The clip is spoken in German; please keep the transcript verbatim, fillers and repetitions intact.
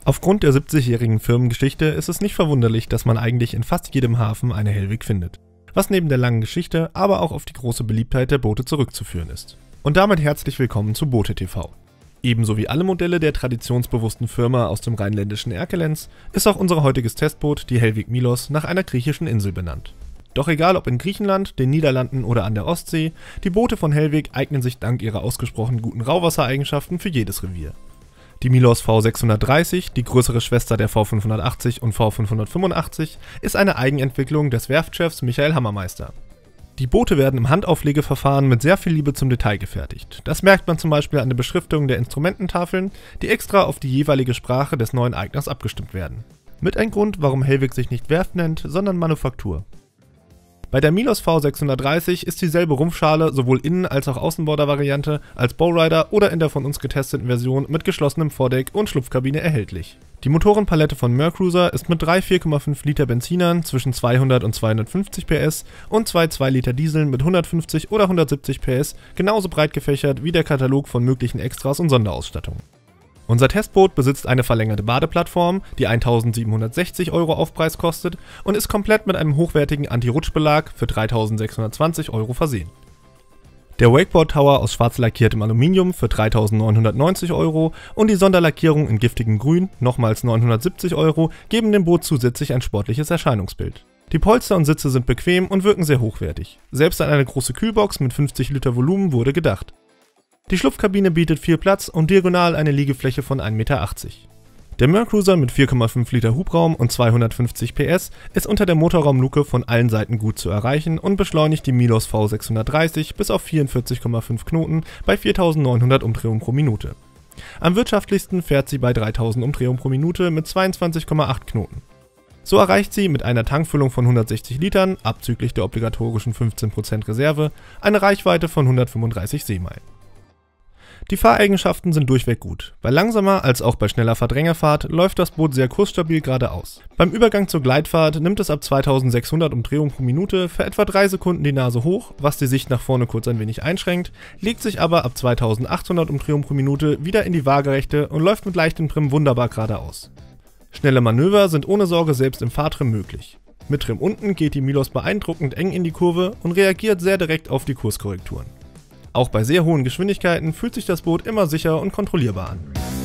Aufgrund der siebzigjährigen Firmengeschichte ist es nicht verwunderlich, dass man eigentlich in fast jedem Hafen eine Hellwig findet, was neben der langen Geschichte aber auch auf die große Beliebtheit der Boote zurückzuführen ist. Und damit herzlich willkommen zu Boote T V. Ebenso wie alle Modelle der traditionsbewussten Firma aus dem rheinländischen Erkelenz ist auch unser heutiges Testboot, die Hellwig Milos, nach einer griechischen Insel benannt. Doch egal ob in Griechenland, den Niederlanden oder an der Ostsee, die Boote von Hellwig eignen sich dank ihrer ausgesprochen guten Rauwassereigenschaften für jedes Revier. Die Milos V sechshundertdreißig, die größere Schwester der V fünfhundertachtzig und V fünfhundertfünfundachtzig, ist eine Eigenentwicklung des Werftchefs Michael Hammermeister. Die Boote werden im Handauflegeverfahren mit sehr viel Liebe zum Detail gefertigt. Das merkt man zum Beispiel an der Beschriftung der Instrumententafeln, die extra auf die jeweilige Sprache des neuen Eigners abgestimmt werden. Mit ein Grund, warum Hellwig sich nicht Werft nennt, sondern Manufaktur. Bei der Milos V sechshundertdreißig ist dieselbe Rumpfschale sowohl Innen- als auch Außenborder-Variante als Bowrider oder in der von uns getesteten Version mit geschlossenem Vordeck und Schlupfkabine erhältlich. Die Motorenpalette von Mercruiser ist mit drei vier Komma fünf Liter Benzinern zwischen zweihundert und zweihundertfünfzig P S und zwei zwei Liter Dieseln mit hundertfünfzig oder hundertsiebzig P S genauso breit gefächert wie der Katalog von möglichen Extras und Sonderausstattungen. Unser Testboot besitzt eine verlängerte Badeplattform, die eintausendsiebenhundertsechzig Euro Aufpreis kostet und ist komplett mit einem hochwertigen Anti-Rutschbelag für dreitausendsechshundertzwanzig Euro versehen. Der Wakeboard Tower aus schwarz lackiertem Aluminium für dreitausendneunhundertneunzig Euro und die Sonderlackierung in giftigem Grün, nochmals neunhundertsiebzig Euro, geben dem Boot zusätzlich ein sportliches Erscheinungsbild. Die Polster und Sitze sind bequem und wirken sehr hochwertig. Selbst an eine große Kühlbox mit fünfzig Liter Volumen wurde gedacht. Die Schlupfkabine bietet viel Platz und diagonal eine Liegefläche von ein Meter achtzig. Der Mercruiser mit vier Komma fünf Liter Hubraum und zweihundertfünfzig P S ist unter der Motorraumluke von allen Seiten gut zu erreichen und beschleunigt die Milos V sechshundertdreißig bis auf vierundvierzig Komma fünf Knoten bei viertausendneunhundert Umdrehungen pro Minute. Am wirtschaftlichsten fährt sie bei dreitausend Umdrehungen pro Minute mit zweiundzwanzig Komma acht Knoten. So erreicht sie mit einer Tankfüllung von hundertsechzig Litern, abzüglich der obligatorischen fünfzehn Prozent Reserve, eine Reichweite von hundertfünfunddreißig Seemeilen. Die Fahreigenschaften sind durchweg gut. Bei langsamer als auch bei schneller Verdrängerfahrt läuft das Boot sehr kursstabil geradeaus. Beim Übergang zur Gleitfahrt nimmt es ab zweitausendsechshundert Umdrehungen pro Minute für etwa drei Sekunden die Nase hoch, was die Sicht nach vorne kurz ein wenig einschränkt, legt sich aber ab zweitausendachthundert Umdrehungen pro Minute wieder in die Waagerechte und läuft mit leichtem Trim wunderbar geradeaus. Schnelle Manöver sind ohne Sorge selbst im Fahrtrim möglich. Mit Trim unten geht die Milos beeindruckend eng in die Kurve und reagiert sehr direkt auf die Kurskorrekturen. Auch bei sehr hohen Geschwindigkeiten fühlt sich das Boot immer sicher und kontrollierbar an.